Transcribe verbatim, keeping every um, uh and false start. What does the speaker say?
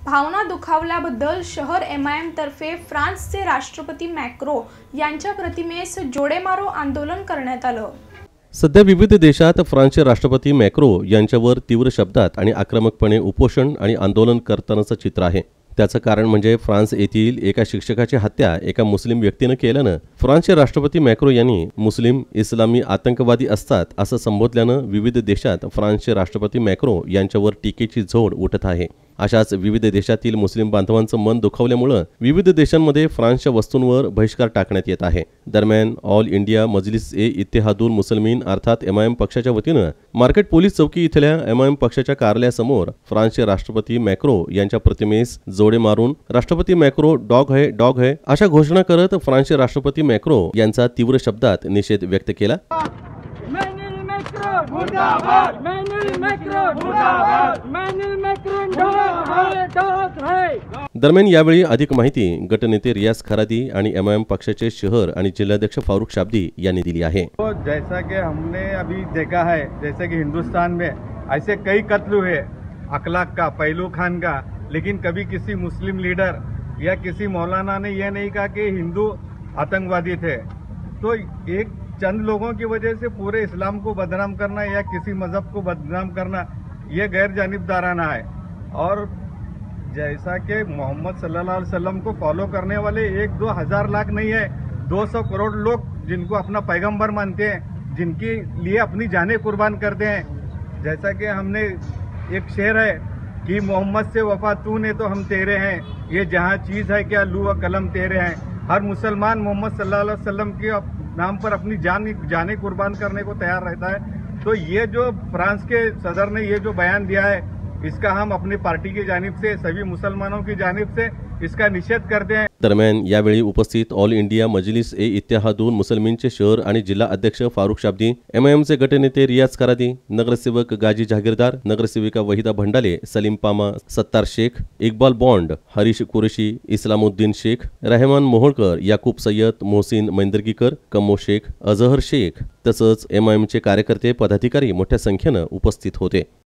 भावना दुखावल्याबद्दल शहर M I am तर्फे फ्रान्सचे राष्ट्रपती मॅक्रो यांच्या प्रतिमेस जोडेमारो आंदोलन करण्यात आलं। सध्या विविध देशात फ्रान्सचे राष्ट्रपती मॅक्रो यांच्यावर तीव्र शब्दात आणि आक्रमकपणे उपोषण आणि आंदोलन करतानाचं चित्र आहे। त्याचं कारण म्हणजे फ्रान्स येथील एका शिक्षकाची हत्या एका मुस्लिम व्यक्तीने केल्यानं फ्रान्सचे राष्ट्रपती मॅक्रो यांनी मुस्लिम इस्लामी आतंकवादी असतात असं संबोधल्यानं विविध देशात फ्रान्सचे राष्ट्रपती मॅक्रो यांच्यावर टीकेची झोड उठत आहे। अशाच विविध देशातील मुस्लिम बांधवांचं मन दुखावल्यामुळे विविध देशांमध्ये फ्रान्सच्या वस्तूंवर बहिष्कार टाकण्यात येत आहे। दरम्यान ऑल इंडिया मजलिस ए इत्तेहादुल मुसलमीन अर्थात एम आय एम पक्षाच्या वतीनं मार्केट पोलीस चौकी इथल्या एम आय एम पक्षाच्या कार्यालयासमोर फ्रान्सचे राष्ट्रपती मॅक्रो यांच्या प्रतिमेस जोडे मारून राष्ट्रपती मॅक्रो डॉग है डॉग है अशा घोषणा करत फ्रान्सचे राष्ट्रपती मॅक्रो यांचा तीव्र शब्दात निषेध व्यक्त केला। दरम्यान यावेळी अधिक माहिती गटनेते रियाज खरादी आणि एम आय एम पक्षाचे शहर आणि जिल्हाध्यक्ष फारूक शाब्दी यांनी दिली आहे। तो जैसा कि हमने अभी देखा है, जैसे कि हिंदुस्तान में ऐसे कई कत्ल हुए अखलाक का, पहलू खान का, लेकिन कभी किसी मुस्लिम लीडर या किसी मौलाना ने यह नहीं कहा कि हिंदू आतंकवादी थे। तो एक चंद लोगों की वजह से पूरे इस्लाम को बदनाम करना या किसी मजहब को बदनाम करना ये गैर जानिबदाराना है। और जैसा कि मोहम्मद सल्लल्लाहु अलैहि वसल्लम को फॉलो करने वाले एक दो हजार लाख नहीं है, दो सौ करोड़ लोग जिनको अपना पैगंबर मानते हैं, जिनके लिए अपनी जानें कुर्बान करते हैं। जैसा कि हमने एक शेर है कि मोहम्मद से वफा तूने तो हम तेरे हैं, ये जहाँ चीज़ है क्या लू व कलम तेरे हैं। हर मुसलमान मोहम्मद सल्लल्लाहु अलैहि वसल्लम के नाम पर अपनी जान जाने कुर्बान करने को तैयार रहता है। तो ये जो फ्रांस के सदर ने ये जो बयान दिया है, इसका हम अपनी पार्टी की जानिब से सभी मुसलमानों की जानिब से इसका निषेध करते हैं। दरम्यान यावेळी उपस्थित ऑल इंडिया मजलिस ए इत्तेहादुल मुसलमीनचे शहर आणि जिल्हा अध्यक्ष फारूक शाब्दी, एम आय एमचे गटनेते रियाज खरादी, नगरसेवक गाजी जहागीरदार, नगरसेविका वहिदा भंडाले, सलीम पामा, सत्तार शेख, इक्बाल बॉन्ड, हरीश कुरेशी, इस्लामुद्दीन शेख, रहमान मोहोळकर, याकूब सय्यद, मोहसिन मैंदरगीकर, कमो शेख, अजहर शेख तसंच एम आय एमचे कार्यकर्ते पदाधिकारी मोठ्या संख्येनं उपस्थित होते।